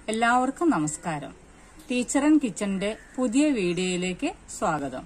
എല്ലാവർക്കും നമസ്കാരം. Teacher and കിച്ചന്റെ പുതിയ വീഡിയോയിലേക്ക് സ്വാഗതം.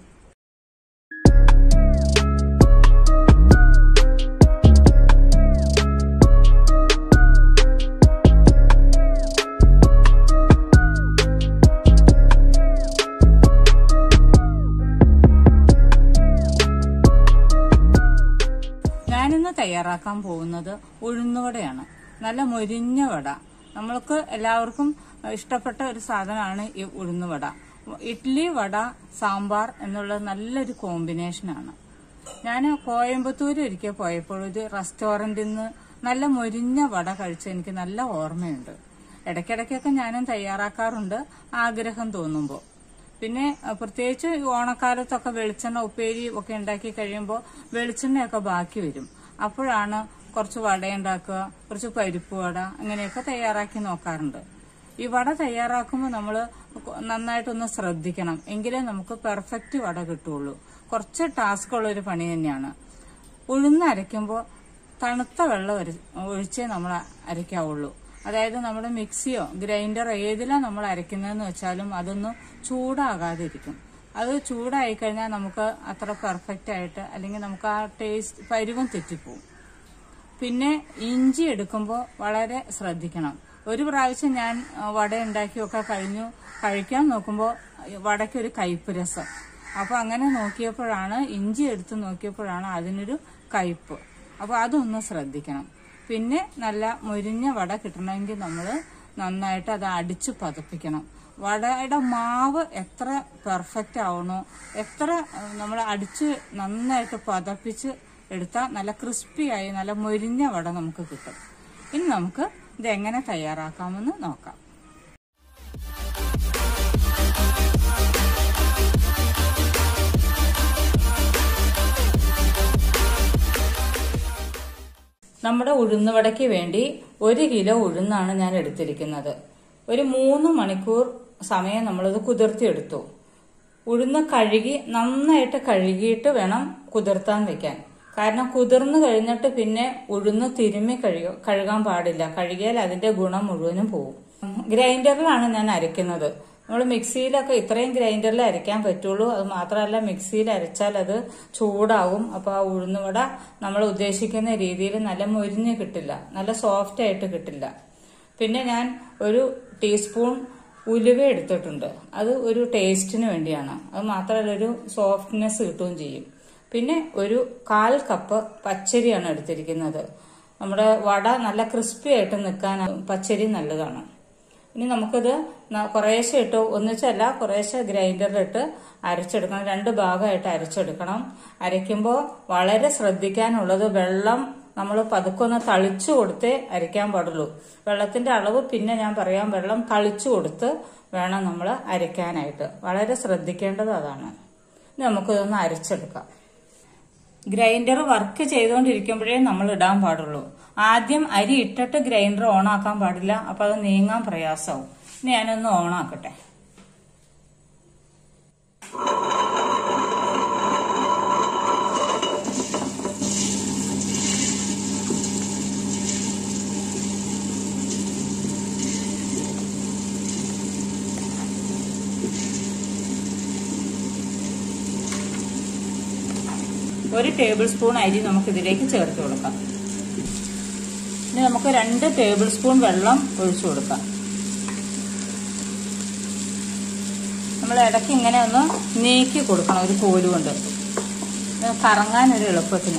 ഞാനിന്ന് തയ്യാറാക്കാൻ പോകുന്നത് ഉഴുന്നുവടയാണ്. നല്ല മൊരിഞ്ഞ വട. നമ്മൾക്ക് എല്ലാവർക്കും ഇഷ്ടപ്പെട്ട ഒരു സാധനമാണ് ഈ ഉഴുന്നുവട. ഇഡ്ഡലി, വട, സാമ്പാർ എന്നുള്ള നല്ലൊരു കോമ്പിനേഷനാണ്. ഞാൻ കോയമ്പത്തൂർ ഒരിക്കൽ പോയപ്പോൾ ഒരു റെസ്റ്റോറന്റിൽ നിന്ന് നല്ല മൊരിഞ്ഞ വട കഴിച്ച് എനിക്ക് നല്ല ഓർമ്മയുണ്ട്. ഇടയ്ക്കിടയ്ക്കൊക്കെ ഞാനും തയ്യാറാക്കാറുണ്ട് ആഗ്രഹം തോന്നുമ്പോൾ. പിന്നെ പ്രത്യേകിച്ച് ഓണക്കാലത്തൊക്കെ വെളിച്ചെണ്ണ ഉപ്പേരി ഒക്കെ ഉണ്ടാക്കി കഴിയുമ്പോൾ വെളിച്ചെണ്ണയൊക്കെ ബാക്കി വരും. അപ്പോഴാണ് കുറച്ച് വട ഉണ്ടാക്കുക, കുറച്ച് പരിപ്പ് വട അങ്ങനെയൊക്കെ തയ്യാറാക്കി നോക്കാറുണ്ട്. ഈ വട തയ്യാറാക്കുമ്പോൾ നമ്മൾ നന്നായിട്ടൊന്ന് ശ്രദ്ധിക്കണം, എങ്കിലേ നമുക്ക് പെർഫെക്റ്റ് വട കിട്ടുള്ളൂ. കുറച്ച് ടാസ്ക് ഉള്ളൊരു പണി തന്നെയാണ്. ഉഴുന്ന് അരയ്ക്കുമ്പോൾ തണുത്ത വെള്ളം ഒഴിച്ചേ നമ്മൾ അരയ്ക്കാവുള്ളൂ. അതായത് നമ്മുടെ മിക്സിയോ ഗ്രൈൻഡറോ ഏതിലാണ് നമ്മൾ അരയ്ക്കുന്നതെന്ന് വെച്ചാലും അതൊന്നും ചൂടാകാതിരിക്കും. അത് ചൂടായി കഴിഞ്ഞാൽ നമുക്ക് അത്ര പെർഫെക്റ്റ് ആയിട്ട്, അല്ലെങ്കിൽ നമുക്ക് ആ ടേസ്റ്റ് പരുവം തെറ്റിപ്പോവും. പിന്നെ ഇഞ്ചി എടുക്കുമ്പോൾ വളരെ ശ്രദ്ധിക്കണം. ഒരു പ്രാവശ്യം ഞാൻ വട ഉണ്ടാക്കിയൊക്കെ കഴിഞ്ഞു കഴിക്കാൻ നോക്കുമ്പോൾ വടയ്ക്കൊരു കയ്പ്പ് രസം. അപ്പൊ അങ്ങനെ നോക്കിയപ്പോഴാണ്, ഇഞ്ചി എടുത്ത് നോക്കിയപ്പോഴാണ് അതിനൊരു കയ്പ്പ്. അപ്പൊ അതൊന്ന് ശ്രദ്ധിക്കണം. പിന്നെ നല്ല മൊരിഞ്ഞ വട കിട്ടണമെങ്കിൽ നമ്മൾ നന്നായിട്ട് അത് അടിച്ച് പതപ്പിക്കണം. വടയുടെ മാവ് എത്ര പെർഫെക്റ്റ് ആവണോ, എത്ര നമ്മൾ അടിച്ച് നന്നായിട്ട് പതപ്പിച്ച് എടുത്താൽ നല്ല ക്രിസ്പിയായി നല്ല മൊരിഞ്ഞ വട നമുക്ക് കിട്ടും. ഇനി നമുക്ക് ഇതെങ്ങനെ തയ്യാറാക്കാമെന്ന് നോക്കാം. നമ്മുടെ ഉഴുന്നുവടയ്ക്ക് വേണ്ടി 1 കിലോ ഉഴുന്നാണ് ഞാൻ എടുത്തിരിക്കുന്നത്. ഒരു 3 മണിക്കൂർ സമയം നമ്മളത് കുതിർത്തിയെടുത്തു. ഉഴുന്ന് നന്നായിട്ട് കഴുകിയിട്ട് വേണം കുതിർത്താൻ വെക്കാൻ. കാരണം കുതിർന്നു കഴിഞ്ഞിട്ട് പിന്നെ ഉഴുന്ന് തിരുമ്മി കഴുകാൻ പാടില്ല. കഴുകിയാൽ അതിന്റെ ഗുണം മുഴുവനും പോകും. ഗ്രൈൻഡറിലാണ് ഞാൻ അരയ്ക്കുന്നത്. നമ്മൾ മിക്സിയിലൊക്കെ ഇത്രയും ഗ്രൈൻഡറിൽ അരയ്ക്കാൻ പറ്റുള്ളൂ. അത് മാത്രമല്ല, മിക്സിയിൽ അരച്ചാൽ അത് ചൂടാവും. അപ്പൊ ആ ഉഴുന്നുവട നമ്മൾ ഉദ്ദേശിക്കുന്ന രീതിയിൽ നല്ല മൊരിഞ്ഞ് കിട്ടില്ല, നല്ല സോഫ്റ്റ് ആയിട്ട് കിട്ടില്ല. പിന്നെ ഞാൻ ഒരു ടീസ്പൂൺ ഉലുവ എടുത്തിട്ടുണ്ട്. അത് ഒരു ടേസ്റ്റിന് വേണ്ടിയാണ്. അത് മാത്രമല്ല, ഒരു സോഫ്റ്റ്നെസ് കിട്ടുകയും ചെയ്യും. പിന്നെ ഒരു 1/4 കപ്പ് പച്ചരിയാണ് എടുത്തിരിക്കുന്നത്. നമ്മുടെ വട നല്ല ക്രിസ്പി ആയിട്ട് നിൽക്കാൻ പച്ചരി നല്ലതാണ്. ഇനി നമുക്കിത് കുറേശ്ശെ ഇട്ട്, ഒന്നിച്ചല്ല കുറേശ്ശെ ഗ്രൈൻഡറിലിട്ട് അരച്ചെടുക്കണം. 2 ഭാഗമായിട്ട് അരച്ചെടുക്കണം. അരയ്ക്കുമ്പോൾ വളരെ ശ്രദ്ധിക്കാനുള്ളത്, വെള്ളം നമ്മൾ പതുക്കൊന്ന് തളിച്ചു കൊടുത്തേ അരയ്ക്കാൻ പാടുള്ളൂ. വെള്ളത്തിന്റെ അളവ് പിന്നെ ഞാൻ പറയാം. വെള്ളം തളിച്ചു കൊടുത്ത് വേണം നമ്മൾ അരയ്ക്കാനായിട്ട്. വളരെ ശ്രദ്ധിക്കേണ്ടത് അതാണ്. ഇനി നമുക്കിതൊന്ന് അരച്ചെടുക്കാം. ഗ്രൈൻഡർ വർക്ക് ചെയ്തുകൊണ്ടിരിക്കുമ്പോഴേ നമ്മൾ ഇടാൻ പാടുള്ളൂ. ആദ്യം അരി ഇട്ടിട്ട് ഗ്രൈൻഡർ ഓൺ ആക്കാൻ പാടില്ല. അപ്പൊ അത് നീങ്ങാൻ പ്രയാസമാവും. ഇനി ഞാനൊന്ന് ഓൺ ആക്കട്ടെ. ഒരു ടേബിൾ സ്പൂൺ അരി നമുക്ക് ഇതിലേക്ക് ചേർത്ത് കൊടുക്കാം. ഇനി നമുക്ക് 2 ടേബിൾ സ്പൂൺ വെള്ളം ഒഴിച്ചു കൊടുക്കാം. നമ്മൾ ഇടയ്ക്ക് ഇങ്ങനെ ഒന്ന് നീക്കി കൊടുക്കണം ഒരു കോലുകൊണ്ട്, കറങ്ങാനൊരു എളുപ്പത്തിന്.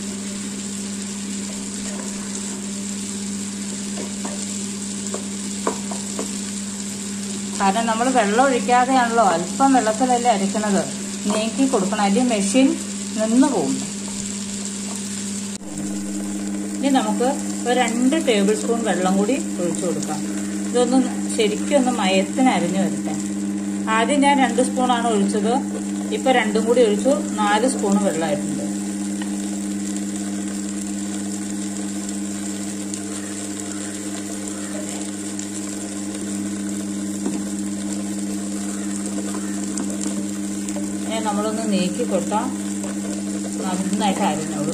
കാരണം നമ്മൾ വെള്ളം ഒഴിക്കാതെയാണല്ലോ, അല്പം വെള്ളത്തിലല്ലേ അരയ്ക്കുന്നത്. നീക്കി കൊടുക്കണം, അല്ലെങ്കിൽ മെഷീൻ നിന്ന് പോകും. ഇനി നമുക്ക് ഒരു 2 ടേബിൾ സ്പൂൺ വെള്ളം കൂടി ഒഴിച്ചു കൊടുക്കാം. ഇതൊന്ന് ശരിക്കും ഒന്ന് മയത്തിന് അരിഞ്ഞു വരട്ടെ. ആദ്യം ഞാൻ 2 സ്പൂണാണ് ഒഴിച്ചത്. ഇപ്പൊ 2 കൂടി ഒഴിച്ചു, 4 സ്പൂൺ വെള്ളമായിട്ടുണ്ട്. നമ്മളൊന്ന് നീക്കി കൊടുത്താൽ നന്നായിട്ട് അരിഞ്ഞോളൂ.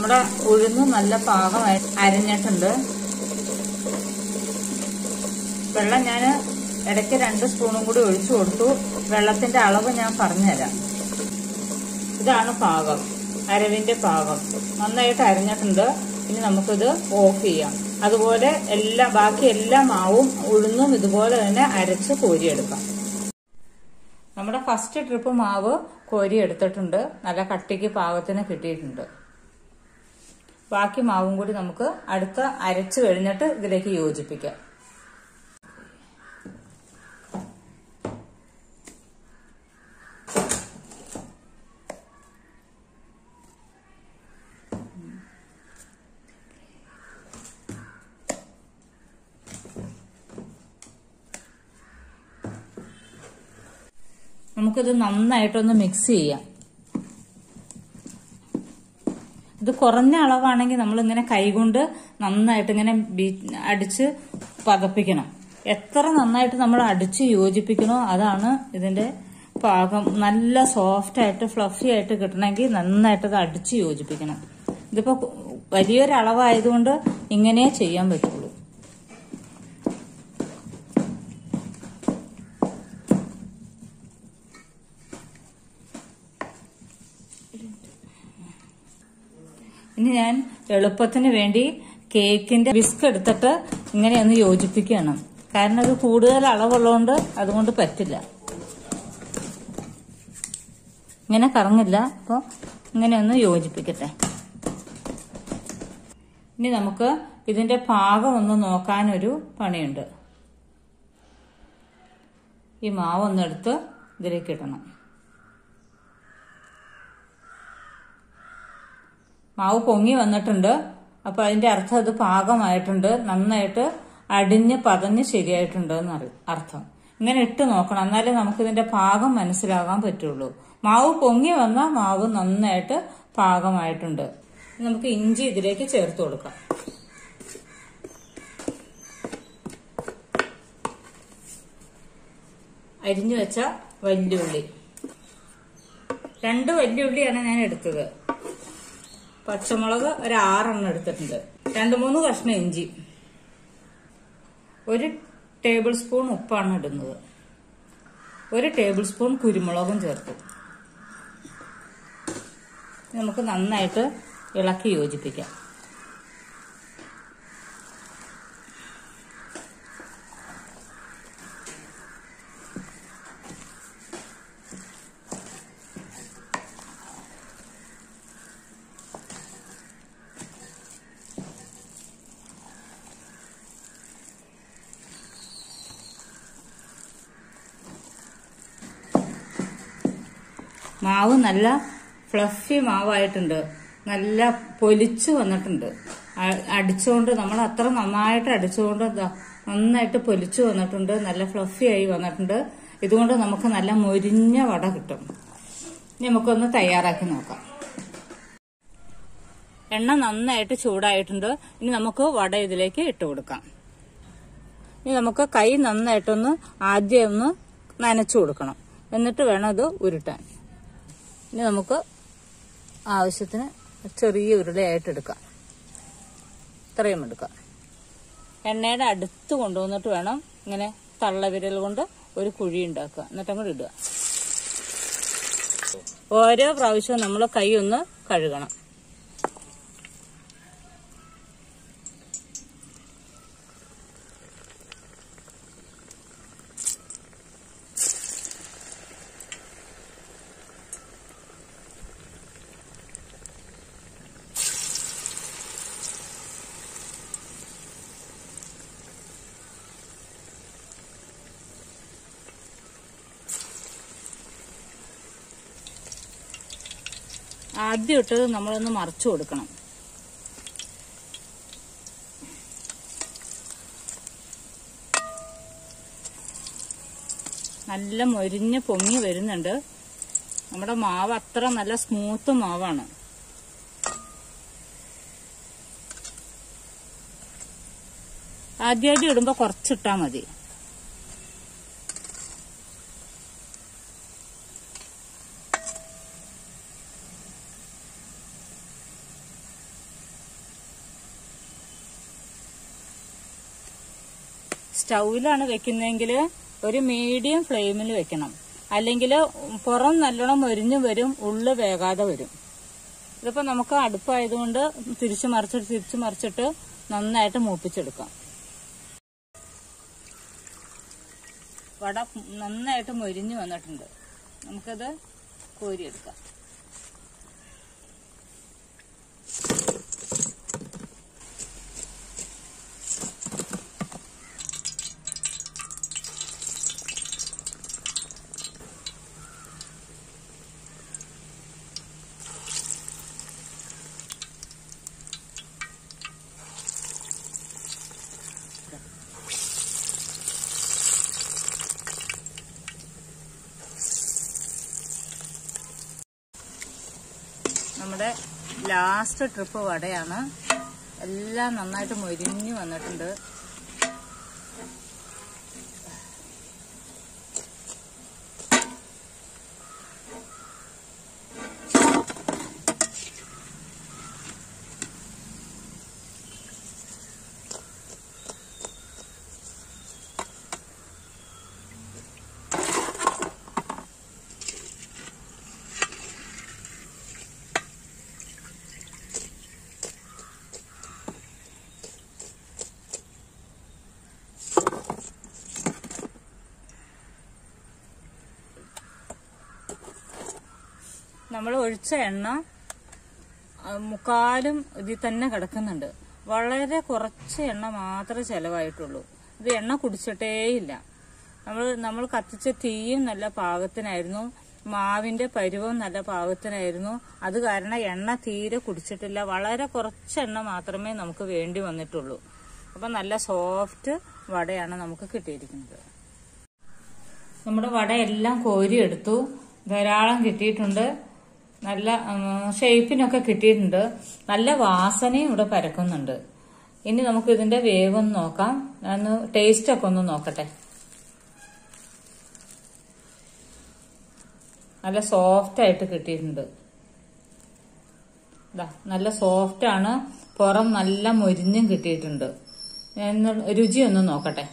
നമ്മുടെ ഉഴുന്ന് നല്ല പാകമായി അരിഞ്ഞിട്ടുണ്ട്. വെള്ളം ഞാൻ ഇടയ്ക്ക് 2 സ്പൂണും കൂടി ഒഴിച്ചു കൊടുത്തു. വെള്ളത്തിന്റെ അളവ് ഞാൻ പറഞ്ഞുതരാം. ഇതാണ് പാകം, അരവിന്റെ പാകം. നന്നായിട്ട് അരിഞ്ഞിട്ടുണ്ട്. ഇനി നമുക്കിത് ഓഫ് ചെയ്യാം. അതുപോലെ ബാക്കി എല്ലാ മാവും ഉഴുന്നും ഇതുപോലെ തന്നെ അരച്ച് കോരിയെടുക്കാം. നമ്മുടെ ഫസ്റ്റ് ട്രിപ്പ് മാവ് കോരി എടുത്തിട്ടുണ്ട്. നല്ല കട്ടിക്ക് പാകത്തിന് കിട്ടിയിട്ടുണ്ട്. ബാക്കി മാവും കൂടി നമുക്ക് അടുത്ത അരച്ച് കഴിഞ്ഞിട്ട് ഇതിലേക്ക് യോജിപ്പിക്കാം. നമുക്കിത് നന്നായിട്ടൊന്ന് മിക്സ് ചെയ്യാം. ഇത് കുറഞ്ഞ അളവാണെങ്കിൽ നമ്മളിങ്ങനെ കൈകൊണ്ട് നന്നായിട്ട് ഇങ്ങനെ അടിച്ച് പതപ്പിക്കണം. എത്ര നന്നായിട്ട് നമ്മൾ അടിച്ച് യോജിപ്പിക്കണോ അതാണ് ഇതിന്റെ പാകം. നല്ല സോഫ്റ്റ് ആയിട്ട് ഫ്ലഫി ആയിട്ട് കിട്ടണമെങ്കിൽ നന്നായിട്ട് അത് അടിച്ച് യോജിപ്പിക്കണം. ഇതിപ്പോ വലിയൊരളവായതുകൊണ്ട് ഇങ്ങനെ ചെയ്യാൻ പറ്റുള്ളൂ. ഇനി ഞാൻ എളുപ്പത്തിന് വേണ്ടി കേക്കിന്റെ വിസ്ക് എടുത്തിട്ട് ഇങ്ങനെ ഒന്ന് യോജിപ്പിക്കുകയാണ്. കാരണം അത് കൂടുതൽ അളവുള്ളതുകൊണ്ട് അതുകൊണ്ട് പറ്റില്ല, ഇങ്ങനെ കറങ്ങില്ല. അപ്പോൾ ഇങ്ങനെ ഒന്ന് യോജിപ്പിക്കട്ടെ. ഇനി നമുക്ക് ഇതിന്റെ പാകം ഒന്ന് നോക്കാനൊരു പണിയുണ്ട്. ഈ മാവൊന്നെടുത്ത് ഇതിലേക്ക് ഇടണം. മാവ് പൊങ്ങി വന്നിട്ടുണ്ട്. അപ്പൊ അതിന്റെ അർത്ഥം അത് പാകമായിട്ടുണ്ട്, നന്നായിട്ട് അടിഞ്ഞ് പതഞ്ഞ് ശരിയായിട്ടുണ്ട് എന്ന് അർത്ഥം. ഇങ്ങനെ ഇട്ട് നോക്കണം, എന്നാലേ നമുക്ക് ഇതിന്റെ പാകം മനസ്സിലാകാൻ പറ്റുള്ളൂ. മാവ് പൊങ്ങി വന്നാൽ മാവ് നന്നായിട്ട് പാകമായിട്ടുണ്ട്. നമുക്ക് ഇഞ്ചി ഇതിലേക്ക് ചേർത്ത് കൊടുക്കാം. അരിഞ്ഞു വെച്ച വല്യുള്ളി, 2 വല്യുള്ളിയാണ് ഞാൻ എടുത്തത്. പച്ചമുളക് ഒരു 6 എണ്ണം എടുത്തിട്ടുണ്ട്. 2-3 കഷ്ണം ഇഞ്ചി, 1 ടേബിൾ സ്പൂൺ ഉപ്പാണ് ഇടുന്നത്. 1 ടേബിൾ സ്പൂൺ കുരുമുളകും ചേർത്തു. നമുക്ക് നന്നായിട്ട് ഇളക്കി യോജിപ്പിക്കാം. മാവ് നല്ല ഫ്ലഫി മാവായിട്ടുണ്ട്, നല്ല പൊലിച്ചു വന്നിട്ടുണ്ട്. അടിച്ചുകൊണ്ട് നമ്മൾ അത്ര നന്നായിട്ട് അടിച്ചുകൊണ്ട് നന്നായിട്ട് പൊലിച്ചു വന്നിട്ടുണ്ട്, നല്ല ഫ്ലഫി ആയി വന്നിട്ടുണ്ട്. ഇതുകൊണ്ട് നമുക്ക് നല്ല മൊരിഞ്ഞ വട കിട്ടും. ഇനി നമുക്കൊന്ന് തയ്യാറാക്കി നോക്കാം. എണ്ണ നന്നായിട്ട് ചൂടായിട്ടുണ്ട്. ഇനി നമുക്ക് വട ഇതിലേക്ക് ഇട്ട് കൊടുക്കാം. ഇനി നമുക്ക് കൈ നന്നായിട്ടൊന്ന് ആദ്യം ഒന്ന് നനച്ചു കൊടുക്കണം, എന്നിട്ട് വേണം ഇത് ഉരുട്ടാൻ. ഇനി നമുക്ക് ആവശ്യത്തിന് ചെറിയ ഉരുളയായിട്ട് എടുക്കാം. ഇത്രയും എടുക്കാം. എണ്ണയുടെ അടുത്ത് കൊണ്ടുവന്നിട്ട് വേണം ഇങ്ങനെ തള്ളവിരൽ കൊണ്ട് ഒരു കുഴി ഉണ്ടാക്കുക, എന്നിട്ട് അങ്ങോട്ട് ഇടുക. ഓരോ പ്രാവശ്യവും നമ്മൾ കൈ ഒന്ന് കഴുകണം. ആദ്യം ഇട്ടത് നമ്മളൊന്ന് മറിച്ചു കൊടുക്കണം. നല്ല മൊരിഞ്ഞ് പൊങ്ങി വരുന്നുണ്ട്. നമ്മുടെ മാവ് അത്ര നല്ല സ്മൂത്ത് മാവാണ്. ആദ്യം ഇടുമ്പോ കുറച്ചിട്ടാ മതി. സ്റ്റൗവിലാണ് വെക്കുന്നതെങ്കിൽ ഒരു മീഡിയം ഫ്ലെയിമിൽ വെക്കണം. അല്ലെങ്കിൽ പുറം നല്ലോണം മൊരിഞ്ഞു വരും, ഉള്ളു വേകാതെ വരും. ഇതിപ്പോ നമുക്ക് അടുപ്പായതുകൊണ്ട് തിരിച്ചു മറിച്ചിട്ട് നന്നായിട്ട് മൂപ്പിച്ചെടുക്കാം. വട നന്നായിട്ട് മൊരിഞ്ഞു വന്നിട്ടുണ്ട്. നമുക്കത് കോരിയെടുക്കാം. നമ്മുടെ ലാസ്റ്റ് ട്രിപ്പ് വടയാണ്. എല്ലാം നന്നായിട്ട് മൊരിഞ്ഞു വന്നിട്ടുണ്ട്. നമ്മൾ ഒഴിച്ച എണ്ണ മുക്കാലും ഇതിൽ തന്നെ കിടക്കുന്നുണ്ട്. വളരെ കുറച്ച് എണ്ണ മാത്രമേ ചെലവായിട്ടുള്ളൂ. ഇത് എണ്ണ കുടിച്ചിട്ടേയില്ല. നമ്മൾ കത്തിച്ച തീയും നല്ല പാകത്തിനായിരുന്നു, മാവിന്റെ പരുവം നല്ല പാകത്തിനായിരുന്നു. അത് കാരണം എണ്ണ തീരെ കുടിച്ചിട്ടില്ല. വളരെ കുറച്ച് എണ്ണ മാത്രമേ നമുക്ക് വേണ്ടി വന്നിട്ടുള്ളൂ. അപ്പൊ നല്ല സോഫ്റ്റ് വടയാണ് നമുക്ക് കിട്ടിയിരിക്കുന്നത്. നമ്മുടെ വടയെല്ലാം കോരിയെടുത്തു. ധാരാളം കിട്ടിയിട്ടുണ്ട്. നല്ല ഷേപ്പിനൊക്കെ കിട്ടിയിട്ടുണ്ട്. നല്ല വാസനയും ഇവിടെ പരക്കുന്നുണ്ട്. ഇനി നമുക്ക് ഇതിന്റെ വേവൊന്ന് നോക്കാം. ഞാൻ ടേസ്റ്റ് ഒക്കെ ഒന്ന് നോക്കട്ടെ. നല്ല സോഫ്റ്റ് ആയിട്ട് കിട്ടിയിട്ടുണ്ട്. നല്ല സോഫ്റ്റ് ആണ്. പുറം നല്ല മൊരിഞ്ഞും കിട്ടിയിട്ടുണ്ട്. ഞാൻ രുചി ഒന്ന് നോക്കട്ടെ.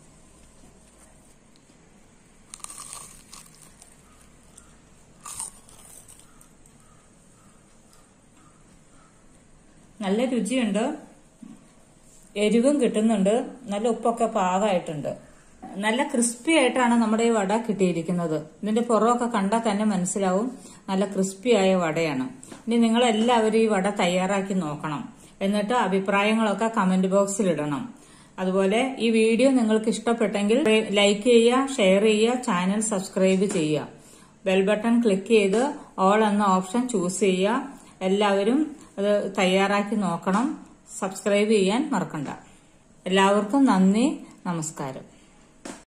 നല്ല രുചിയുണ്ട്. എരിവും കിട്ടുന്നുണ്ട്. നല്ല ഉപ്പൊക്കെ പാകമായിട്ടുണ്ട്. നല്ല ക്രിസ്പി ആയിട്ടാണ് നമ്മുടെ ഈ വട കിട്ടിയിരിക്കുന്നത്. ഇതിന്റെ പുറമൊക്കെ കണ്ടാൽ തന്നെ മനസ്സിലാവും നല്ല ക്രിസ്പി ആയ വടയാണ്. ഇനി നിങ്ങളെല്ലാവരും ഈ വട തയ്യാറാക്കി നോക്കണം. എന്നിട്ട് അഭിപ്രായങ്ങളൊക്കെ കമന്റ് ബോക്സിൽ ഇടണം. അതുപോലെ ഈ വീഡിയോ നിങ്ങൾക്ക് ഇഷ്ടപ്പെട്ടെങ്കിൽ ലൈക്ക് ചെയ്യുക, ഷെയർ ചെയ്യുക, ചാനൽ സബ്സ്ക്രൈബ് ചെയ്യുക. ബെൽ ബട്ടൺ ക്ലിക്ക് ചെയ്ത് ഓൾ എന്ന ഓപ്ഷൻ ചൂസ് ചെയ്യുക. എല്ലാവരും അത് തയ്യാറാക്കി നോക്കണം. സബ്സ്ക്രൈബ് ചെയ്യാൻ മറക്കണ്ട. എല്ലാവർക്കും നന്ദി, നമസ്കാരം.